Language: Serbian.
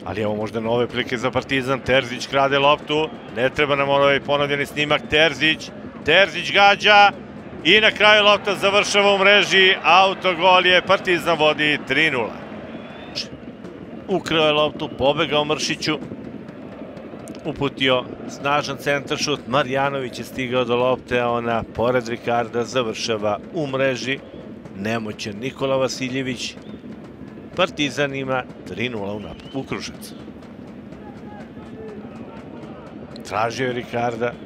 Ali evo možda nove prilike za Partizan. Terzić krade loptu. Ne treba nam ovaj ponovljeni snimak. Terzić gađa. I na kraju lopta završava u mreži. Autogol je, Partizan vodi 3:0. Ukrao je loptu, pobegao Mršiću. Uputio snažan centaršut. Marjanović je stigao do lopte, a ona pored Ricarda završava u mreži. Nemoćan Nikola Vasiljević. Partizan ima 3:0 u Kruševcu. Tražio je Ricarda.